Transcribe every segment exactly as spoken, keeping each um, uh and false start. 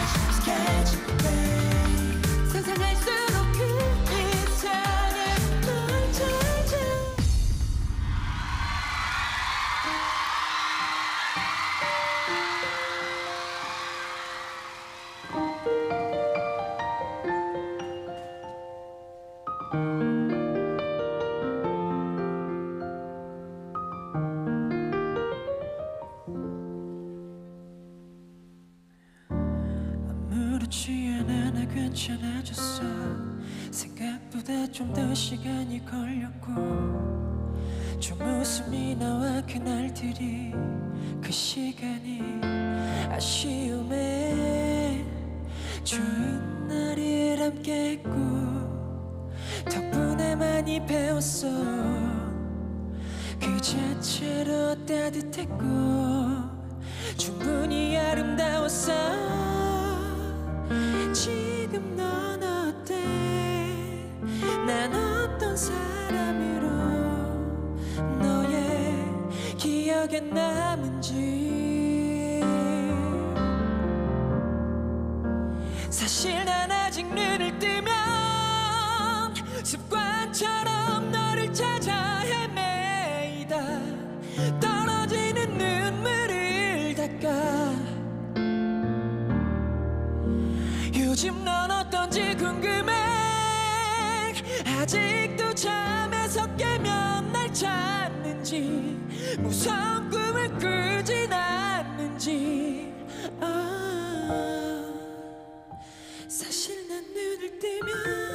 상상할수록 그 이상의 널 찾아. 아무렇지 않아 나 괜찮아졌어. 생각보다 좀 더 시간이 걸렸고 좀 웃음이 나와 그날들이 그 시간이 아쉬움에 좋은 날을 함께 했고 덕분에 많이 배웠어. 그 자체로 따뜻했고 충분히 아름다웠어. 지금 넌 어때? 난 어떤 사람으로 너의 기억에 남은지. 사실 난 아직 눈을 뜨면 습관처럼 너를 찾아 헤매이다 떨어지는 눈물을 닦아. 요즘 넌 어떤지 궁금해. 아직도 잠에서 깨면 날 찾는지 무서운 꿈을 꾸진 않는지. 아, 사실 난 눈을 뜨면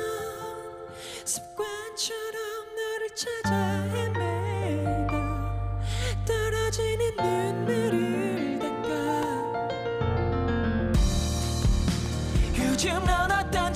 습관처럼 너를 찾아 헤매다 떨어지는 눈물을 닦아. 요즘 넌 어떤